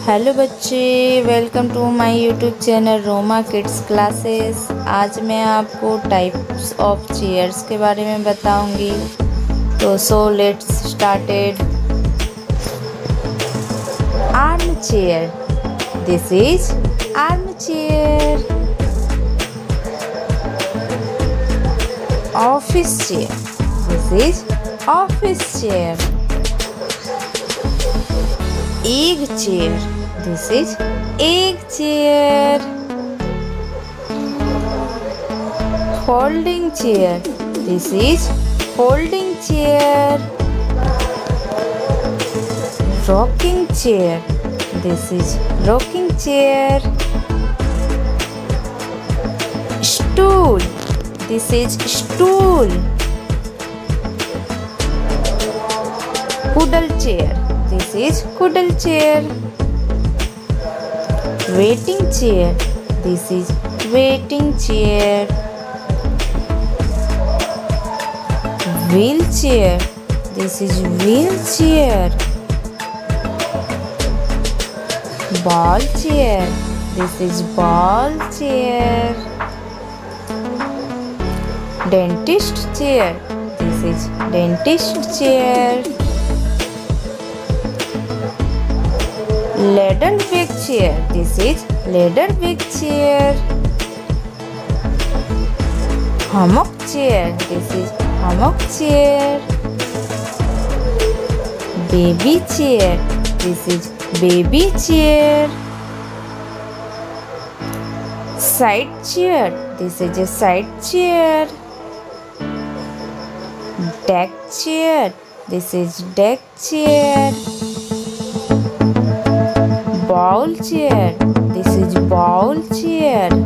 Hello बच्चे, welcome to my YouTube channel Roma kids classes. आज मैं आपको टाइप्स ऑफ चेयर्स के बारे में बताऊंगी। तो let's started. Arm chair, this is arm chair. Office chair, this is office chair. Egg chair, this is egg chair. Folding chair, this is folding chair. Rocking chair, this is rocking chair. Stool, this is stool. Cuddle chair, this is cuddle chair. Waiting chair, this is waiting chair. Wheelchair, this is wheelchair. Ball chair, this is ball chair. Dentist chair, this is dentist chair. Ladder back chair, this is ladder back chair. Hammock chair, this is hammock chair. Baby chair, this is baby chair. Side chair, this is a side chair. Deck chair, this is deck chair. Bowl chair, this is bowl chair.